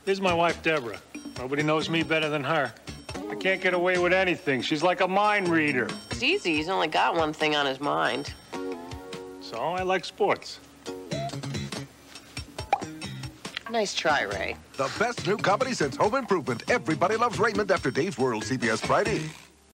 This is my wife, Deborah. Nobody knows me better than her. I can't get away with anything. She's like a mind reader. It's easy. He's only got one thing on his mind. So I like sports. Nice try, Ray. The best new comedy since Home Improvement. Everybody loves Raymond after Dave's World, CBS Friday.